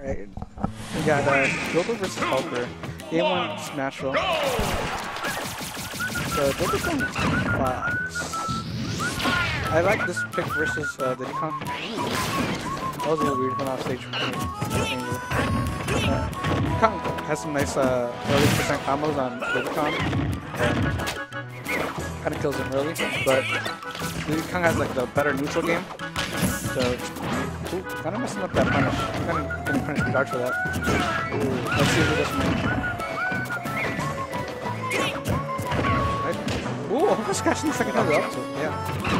We got Joker versus Hulker. Game 1 Smashville. So Joker's going Fox. I like this pick versus Diddy Kong. That was a little weird, went off stage from Kong has some nice early percent combos on Diddy Kong. Kind of kills him early, but Diddy Kong has like the better neutral game. So kind of messing up that punish. Kind of getting punished pretty hard for that. Ooh, let's see who this one. Right. Ooh, almost catching the second time up to it. Yeah.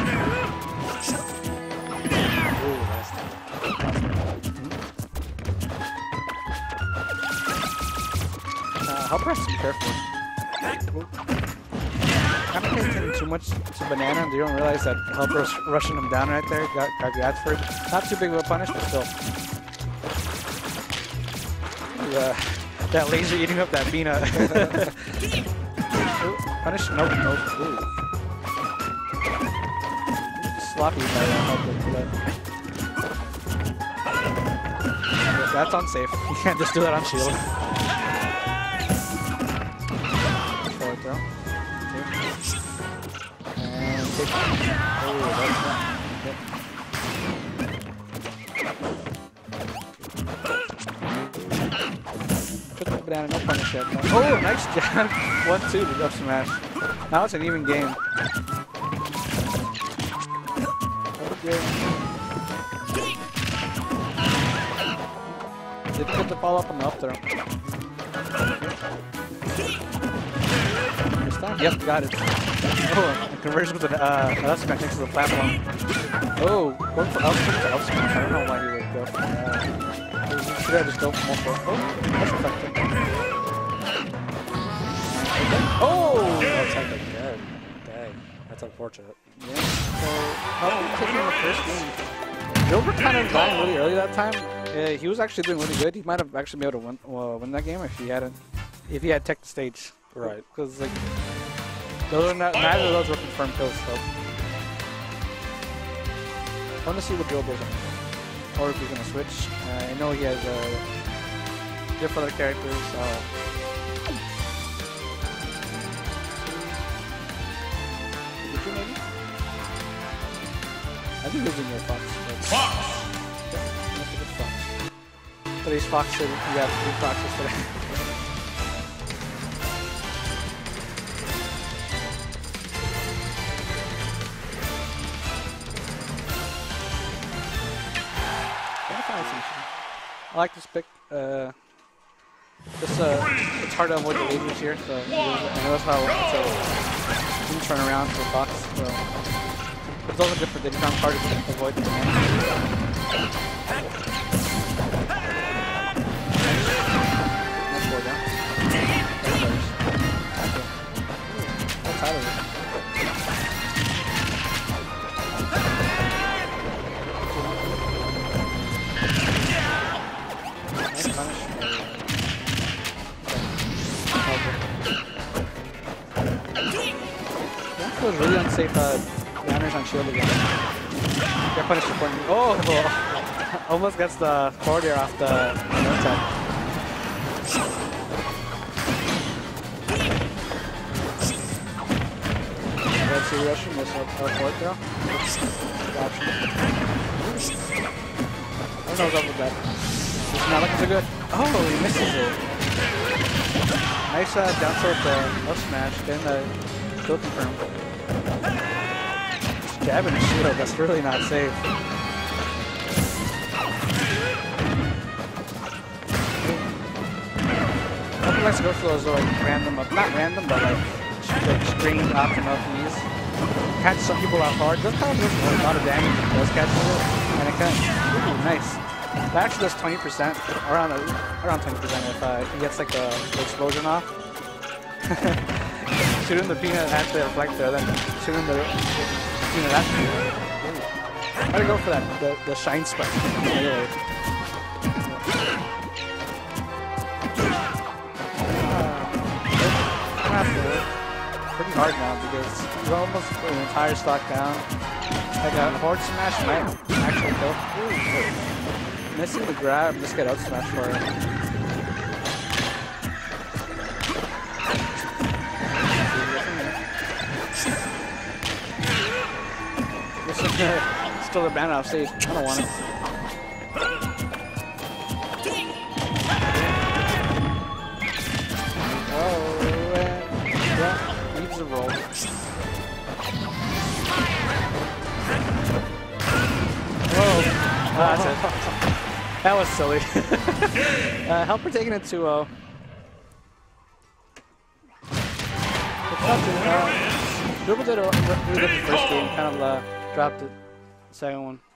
Ooh, that's tough. Helper has to be careful. Kind of paying attention too much to Banana, and you don't realize that Helper's rushing him down right there. Got Gadsford. Not too big of a punish, but still. That laser eating up that peanut. Ooh, punish? Nope, nope. Ooh. Sloppy by Helper. That's unsafe. You can't just do that on shield. Forward throw. And take. Oh, that's not. Put that banana, no punish yet. No. Oh, nice jab. 1-2 to up smash. Now it's an even game. Did get the follow up on the up throw. This time? Yep, got it. Oh, conversion with an up smash next to the platform. Oh, going for up smash. I don't know why he would go for that. Should I just go for more for? Oh, that's effective. Oh! That's like dead. Dang, that's unfortunate. Yeah. So, how taking the first game? Joker kind of dying really early that time. He was actually doing really good. He might have actually been able to win that game if he had tech the stage. Right. Because like those are neither of those were confirmed kills. So I want to see what Joe goes on, or if he's gonna switch. I know he has different other characters. Did you maybe? I think he's in your Fox. Fox. Today's Fox said you got 3 Foxes today. I like this pick. It's hard to avoid the lasers here, so I know that's how it's a turn around for Fox. So it's also good for Diddy Kong. Hard to avoid the banana. That's out of it. Nice punish. That feels really unsafe. Banners on shield again. Get punished for pointing. Oh! Almost gets the forward air off the attack. Let's see, rushing this forward throw. Option. I don't know what's up with that. It's not looking so good. Oh, he misses it. Nice down tilt up smash. Then the kill confirm. Jabbing his shield, that's really not safe. Nobody likes to go for those like random, not random, but like stringed optional keys. Catch some people out hard. Does kind of do a lot of damage if it does catch it. And it can. Ooh, nice. That actually does 20%, around 20% if he gets like the explosion off. Shooting the peanut at the reflector, then shooting the peanut at the I gotta go for that, the shine spike. Anyway. Pretty hard now because he's almost an entire stock down. Like a forward smash might actually kill. Missing the grab, just get out smash for it. Still a banner off stage. I don't want it. Oh, and yeah, leaves the roll. Whoa. That's it. That was silly. Helper taking it 2-0. Dribble did the first game, kind of dropped the second one.